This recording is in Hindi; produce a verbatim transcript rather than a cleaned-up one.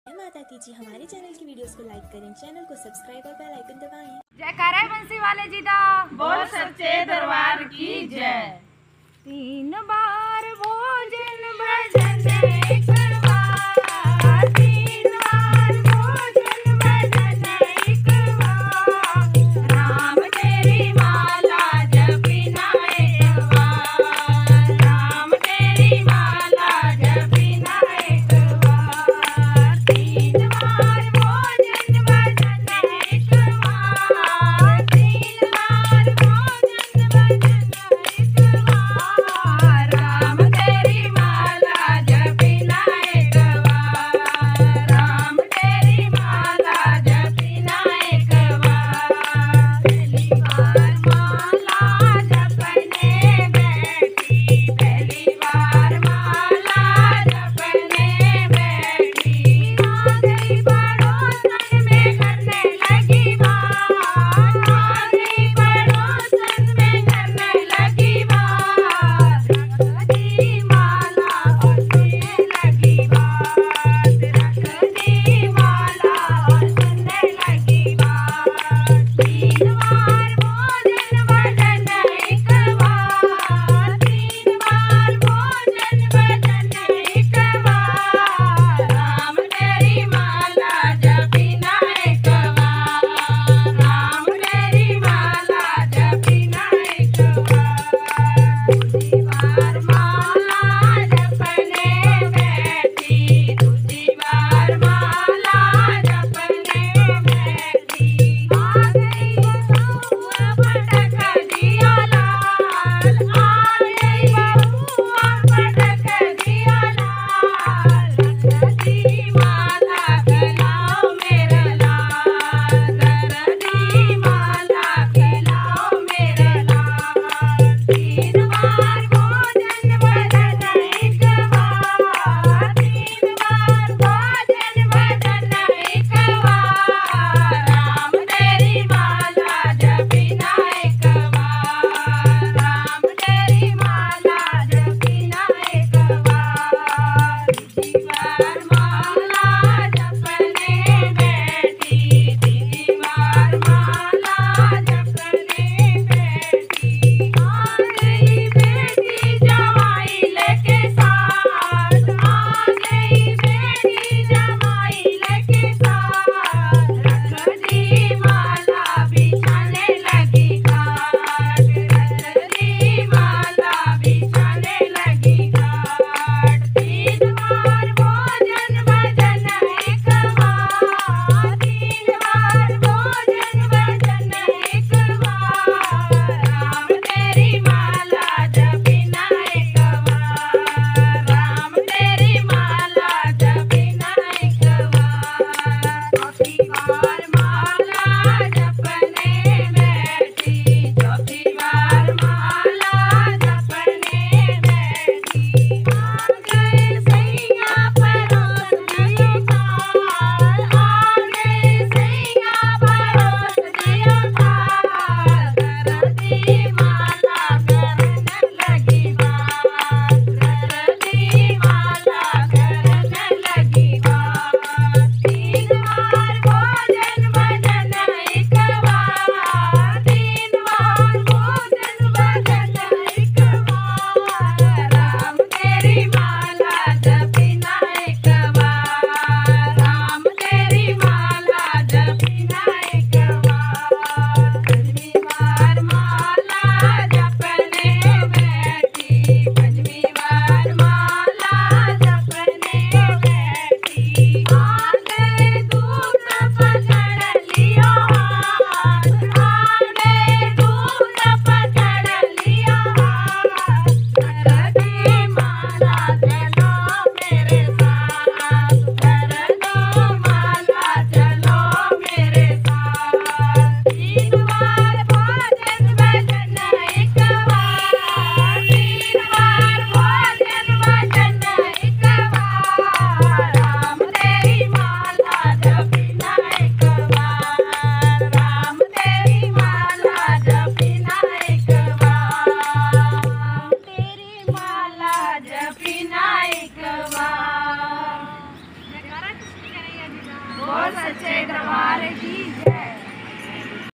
जय माता दी जी। हमारे चैनल की वीडियोस को लाइक करें, चैनल को सब्सक्राइब और बेल आइकन दबाएं। जयकारा बंसी वाले जी दा बोल सच्चे दरबार की जय। तीन बार भोजन भजन करवा, तीन बार भोजन भजन करवा, राम तेरी माला जपना एक बार, राम तेरी माला जपना एक बार, तीन बार भोजन भजन करवा, तीन बार भोजन भजन करवा, राम तेरी माला बोल सच्चे दरबार की जय।